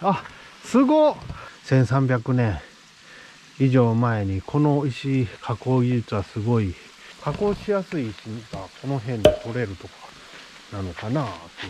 あ、すごっ。1300年以上前にこの石加工技術はすごい。加工しやすい石がこの辺で取れるとかなのかな。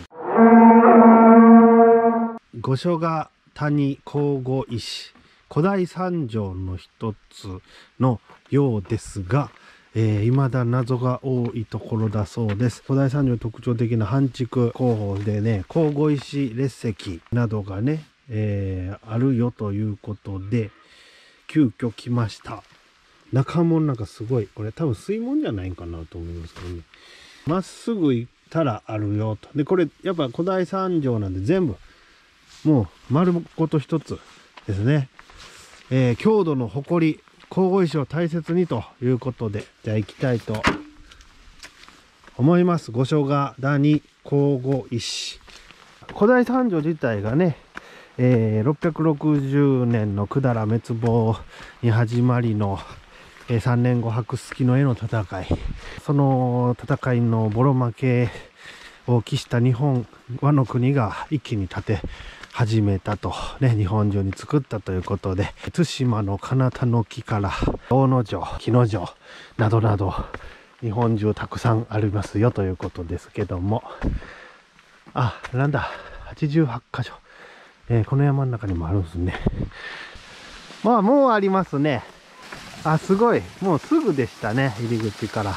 五所ヶ谷神々石、古代三条の一つのようですが、未だ謎が多いところだそうです。古代三条の特徴的な半築工法でね、神々石列石などがね、あるよということで、急遽来ました。中門なんかすごい、これ多分水門じゃないんかなと思いますけどね。まっすぐ行ったらあるよと。で、これやっぱ古代三条なんで全部、もう丸ごと一つですね。郷土の誇り、神々石を大切にということで、じゃあ行きたいと思います。五所ヶ谷神々石。古代三条自体がね、660年の百済滅亡に始まりの、3年後白月の絵の戦い。その戦いのボロ負けを期した日本和の国が一気に建て始めたと、ね、日本中に作ったということで、対馬の彼方の木から大野城、木野城などなど日本中たくさんありますよということですけども、あ、なんだ、88箇所、この山の中にもあるんですね。まあもうありますね。あ、すごい、もうすぐでしたね。入り口から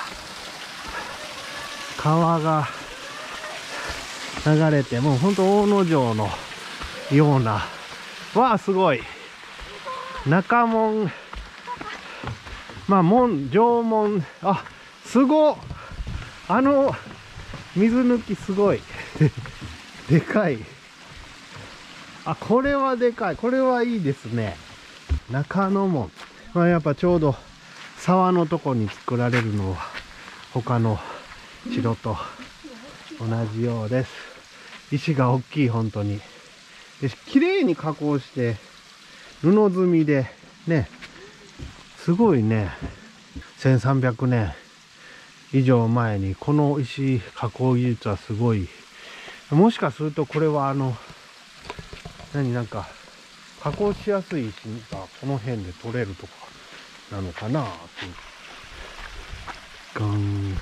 川が流れて、もうほんと大野城のような、わあすごい、中門、まあ門、城門、あ、すごっ、水抜きすごいでかい。あ、これはでかい、これはいいですね。中野門、まあやっぱちょうど沢のとこに作られるのは他の城と同じようです。石が大きい、本当に。で、綺麗に加工して布積みでね、すごいね。1300年以上前にこの石加工技術はすごい。もしかするとこれはなんか加工しやすい石がこの辺で取れるとかなのかなって。ガン、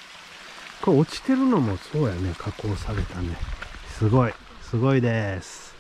これ落ちてるのもそうやね、加工されたね。すごい、すごいです。